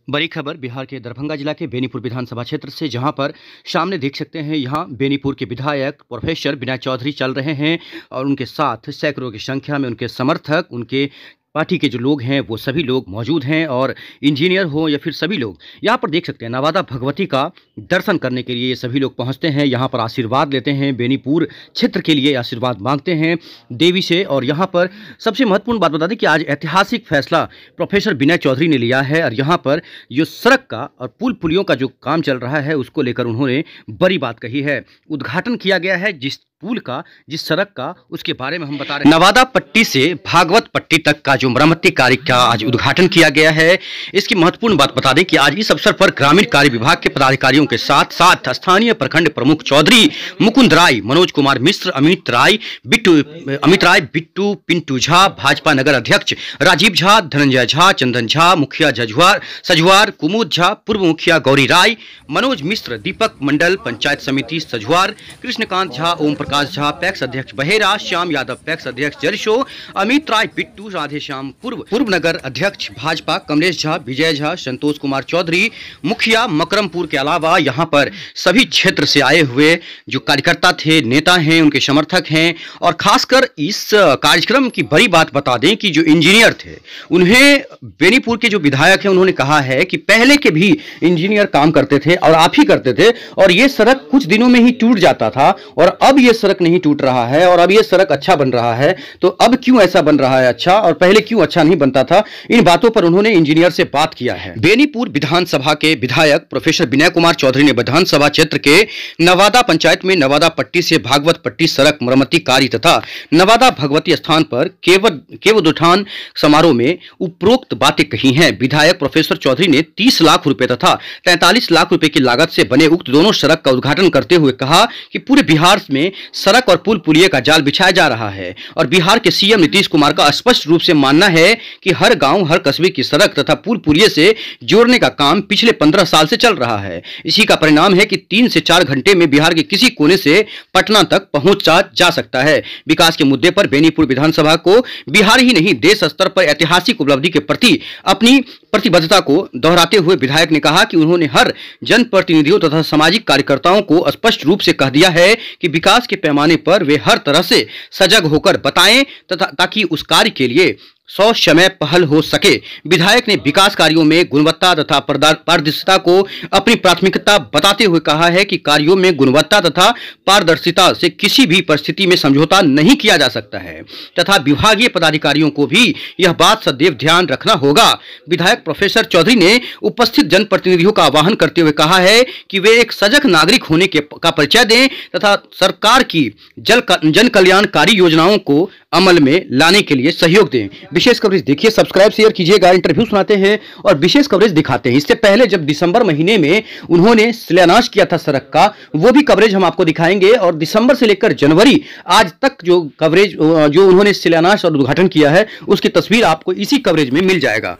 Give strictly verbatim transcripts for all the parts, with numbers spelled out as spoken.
बड़ी खबर बिहार के दरभंगा जिला के बेनीपुर विधानसभा क्षेत्र से, जहां पर सामने देख सकते हैं यहां बेनीपुर के विधायक प्रोफेसर विनय चौधरी चल रहे हैं और उनके साथ सैकड़ों की संख्या में उनके समर्थक, उनके पार्टी के जो लोग हैं वो सभी लोग मौजूद हैं और इंजीनियर हो या फिर सभी लोग यहाँ पर देख सकते हैं। नवादा भगवती का दर्शन करने के लिए ये सभी लोग पहुँचते हैं, यहाँ पर आशीर्वाद लेते हैं, बेनीपुर क्षेत्र के लिए आशीर्वाद मांगते हैं देवी से। और यहाँ पर सबसे महत्वपूर्ण बात बता दें कि आज ऐतिहासिक फैसला प्रोफेसर विनय चौधरी ने लिया है और यहाँ पर जो सड़क का और पुल पुलियों का जो काम चल रहा है उसको लेकर उन्होंने बड़ी बात कही है। उद्घाटन किया गया है जिस पुल का, जिस सड़क का, उसके बारे में हम बता रहे हैं। नवादा पट्टी से भागवत पट्टी तक का जो मरम्मती कार्य का आज उद्घाटन किया गया है। इसकी महत्वपूर्ण बात बता दें कि आज इस अवसर पर ग्रामीण कार्य विभाग के पदाधिकारियों के साथ साथ स्थानीय प्रखंड प्रमुख चौधरी मुकुंद राय, मनोज कुमार मिश्र, अमित राय बिट्टू अमित राय बिट्टू पिंटू झा, भाजपा नगर अध्यक्ष राजीव झा, धनंजय झा, चंदन झा, मुखिया जजुआर सजुआर, कुमुद झा, पूर्व मुखिया गौरी राय, मनोज मिश्र, दीपक मंडल, पंचायत समिति सजुआर, कृष्णकांत झा, ओम प्रकाश झा, पैक्स अध्यक्ष बहेरा, श्याम यादव पैक्स अध्यक्ष जरिशो, अमित राय बिट्टू, राधेश्याम पूर्व पूर्व नगर अध्यक्ष भाजपा, कमलेश झा, विजय झा, संतोष कुमार चौधरी मुखिया मकरमपुर के अलावा यहाँ पर सभी क्षेत्र से आए हुए जो कार्यकर्ता थे, नेता हैं, उनके समर्थक हैं। और खासकर इस कार्यक्रम की बड़ी बात बता दें कि जो इंजीनियर थे, उन्हें बेनीपुर के जो विधायक हैं उन्होंने कहा है कि पहले के भी इंजीनियर काम करते थे और आप ही करते थे और ये सड़क कुछ दिनों में ही टूट जाता था और अब ये सड़क नहीं टूट रहा है और अब ये सड़क अच्छा बन रहा है, तो अब क्यों ऐसा बन रहा है अच्छा और पहले क्यों अच्छा नहीं बनता था। इन बातों पर उन्होंने इंजीनियर से बात किया है। बेनीपुर विधानसभा के विधायक प्रोफेसर विनय कुमार चौधरी ने विधानसभा क्षेत्र के नवादा पंचायत में नवादा पट्टी से भागवत पट्टी सड़क मरम्मती कार्य तथा नवादा भगवती स्थान पर केवल केवदोत्थान समारोह में उपरोक्त बातें कही हैं। विधायक प्रोफेसर चौधरी ने तीस लाख रुपए तथा तैंतालीस लाख रुपए की लागत से बने उक्त दोनों सड़क का उद्घाटन करते हुए कहा कि पूरे बिहार में सड़क और पुल पुलिये का जाल बिछाया जा रहा है और बिहार के सीएम नीतीश कुमार का स्पष्ट रूप से मानना है कि हर गांव, हर कस्बे की सड़क तथा पुल पुलिये से जोड़ने का काम पिछले पंद्रह साल से चल रहा है। इसी का परिणाम है कि तीन से चार घंटे में बिहार के किसी कोने से पटना तक पहुंचा जा सकता है। विकास के मुद्दे पर बेनीपुर विधानसभा को बिहार ही नहीं देश स्तर पर ऐतिहासिक उपलब्धि के प्रति अपनी प्रतिबद्धता को दोहराते हुए विधायक ने कहा कि उन्होंने हर जनप्रतिनिधियों तथा सामाजिक कार्यकर्ताओं को स्पष्ट रूप से कह दिया है कि विकास के पैमाने पर वे हर तरह से सजग होकर बताएं तथा ताकि उस कार्य के लिए सौ समय पहल हो सके। विधायक ने विकास कार्यों में गुणवत्ता तथा पारदर्शिता को अपनी प्राथमिकता बताते हुए कहा है कि कार्यों में गुणवत्ता तथा पारदर्शिता से किसी भी परिस्थिति में समझौता नहीं किया जा सकता है तथा विभागीय पदाधिकारियों को भी यह बात सदैव ध्यान रखना होगा। विधायक प्रोफेसर चौधरी ने उपस्थित जनप्रतिनिधियों का आह्वान करते हुए कहा है कि वे एक सजग नागरिक होने के का परिचय दें तथा सरकार की जल जन कल्याणकारी योजनाओं को अमल में लाने के लिए सहयोग दें। विशेष कवरेज देखिए, सब्सक्राइब शेयर कीजिएगा, इंटरव्यू सुनाते हैं और विशेष कवरेज दिखाते हैं। इससे पहले जब दिसंबर महीने में उन्होंने शिलान्यास किया था सड़क का, वो भी कवरेज हम आपको दिखाएंगे और दिसंबर से लेकर जनवरी आज तक जो कवरेज जो उन्होंने शिलान्यास और उद्घाटन किया है उसकी तस्वीर आपको इसी कवरेज में मिल जाएगा।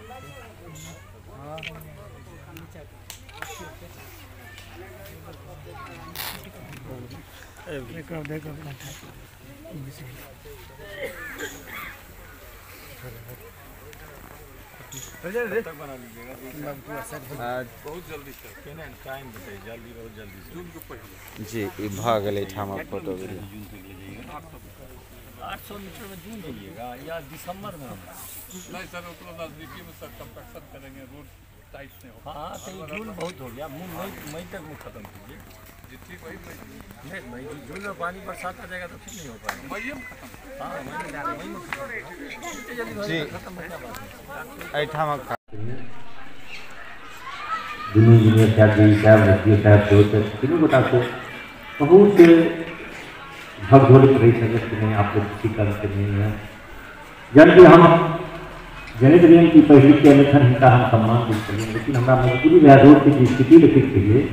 बना लीजिएगा बहुत जल्दी टाइम बताइए, जल्दी बहुत जल्दी जून को पहले जी भाग गए ठामा फोटो आठ सौ मीटर में जून कीजिएगा या दिसंबर में? नहीं सर, उतना नजदीकी में सर कंस्ट्रक्शन करेंगे, रोड टाइट से हो। हाँ तो जून बहुत हो गया, मई मई तक में खत्म कीजिए। ठीक वही नहीं, मई जून में पानी बरसात आ जाएगा तो फिर नहीं हो पाएगा, मई में खत्म। हाँ मई में खत्म दोनों इंजीनियर साहब जी साहब रखिए साहब दोस्त तीनों बता को बहुत भगभोलित रही सकते नहीं, आप लोग किसी काम से नहीं है जन कि हम जनित नियम की पहली के अनुसार हिंसा हम सम्मान भी करें, लेकिन हमारा मजबूरी है रोड की स्थिति लिखित के लिए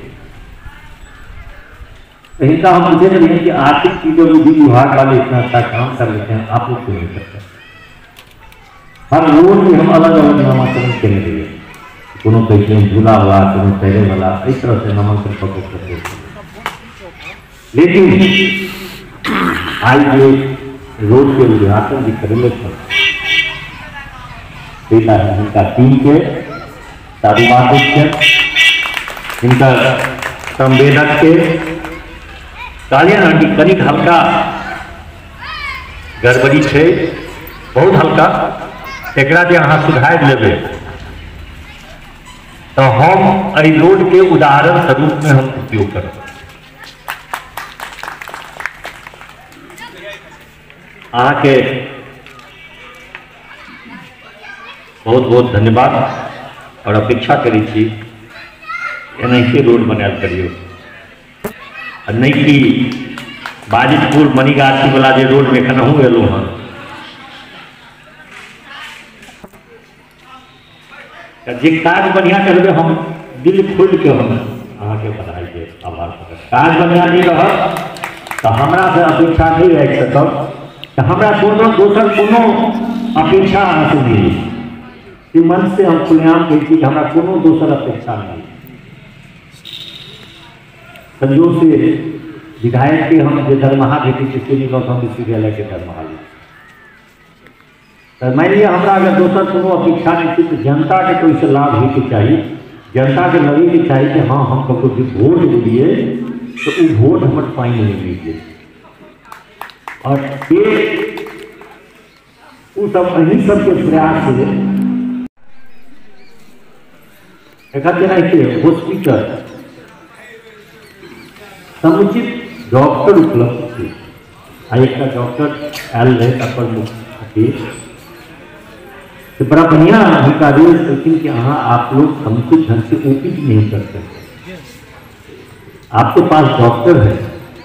हिंसा हम मुझे नहीं है कि आर्थिक चीजों में भी विभाग वाले इतना अच्छा काम कर लेते हैं, आप लोग क्यों नहीं करते। हर रोड में हम अलग अलग नामांकन करने देंगे, दोनों पैसे झूला वाला, दोनों पहले वाला, इस तरह से नामांकन पत्र करते हैं। लेकिन आज ये रोड के उद्घाटन भी करेंगे उनका टीम के साधुवाद इनका संवेदक के कहलिए ना कि कनिक हल्का गड़बड़ी है, बहुत हल्का, एकरा जे अहाँ सुधार लेबे तो हम एहि रोड के उदाहरण स्वरूप में हम उपयोग करब। अहाँ के बहुत बहुत धन्यवाद और अपेक्षा करी छी एनाहिते रोड बनायल करियो, और नहीं कि बाजितपुर मणिगाछी वाला जे रोड में केनाहू एलहुँ हँ जे काज बढ़िया करबे हम दिल खोल के हम अहाँ के बधाई दे आभार प्रकट। काज बढ़िया नहीं रह तो हमरा से अपेक्षा नहीं रख सकब, तो हमरा कोनो दोसर कोनो अपेक्षा अहाँ से नहीं, मन से हम खुलेआम कहै छी कि हमरा कोनो दोसर अपेक्षा नहीं। संयोग से विधायक के हम जो दरमाहा भेटी से गौतम विश्वविद्यालय के दरमाहा ली, तो मान लिया हमरा अगर दोसर कोनो अपेक्षा नहीं थी तो जनता के कोई से लाभ होके चाहिए, जनता के लगे के चाहिए कि हाँ हम कभी जो वोट दिए तो वो वोट हमारे पाई नहीं लीजिए, और ये वो सब अही सबके प्रयास से एक हॉस्पिटल समुचित डॉक्टर उपलब्ध थे, एक डॉक्टर आयल रहे अपर मुख्य तो बड़ा बढ़िया अधिकारी लेकिन कि हाँ आप लोग समुचित ढंग से ओपीडी नहीं कर सकते, आपके पास डॉक्टर है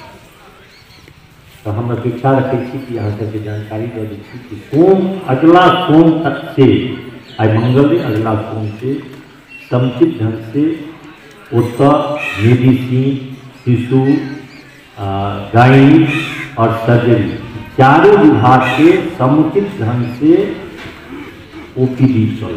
तो हम अपेक्षा रखे थी कि यहाँ तक जानकारी दे दी थी कि सोम अगला सोम तक से आज मंगल दिन अगला सोम से समुचित ढंग से उत्तर मेडिसिन शिशु गायनी और सर्जरी चारों विभाग के समुचित ढंग से ओपीडी चल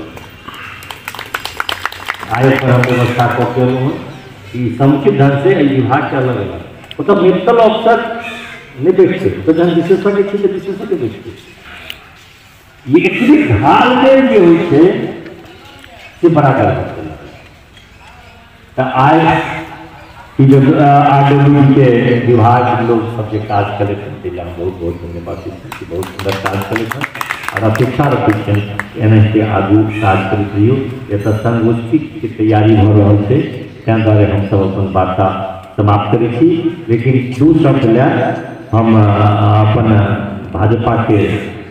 आय पर हम व्यवस्था करते हैं कि समुचित ढंग से विभाग के अलग अलग मतलब मेडिकल ऑफिसर नहीं बैठते तो जन विशेषज्ञ थी तो विशेषज्ञ बैठते ये एक्चुअली घाल में जो होते से बड़ा कर सकते तो आय कि जब आरडब्ल्यू के विभाग लोग सब जो काज करे थे बहुत बहुत धन्यवाद, बहुत सुंदर काज करे और अपेक्षा रखे एनाहिते आगू काज करते रहियो। एतऽ संगोष्ठी के तैयारी भ रहल छै, ताहि दुआरे हम सब अपन वार्ता समाप्त करै छी, लेकिन दू शब्द ले हम अपन भाजपा के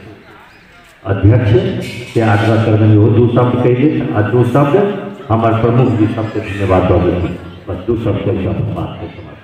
अध्यक्ष से आग्रह करबनि ओ दू शब्द कहि देत आ दू शब्द हमारे प्रमुख जी सबके धन्यवाद दऽ देथिन। बस दू शब्द के बात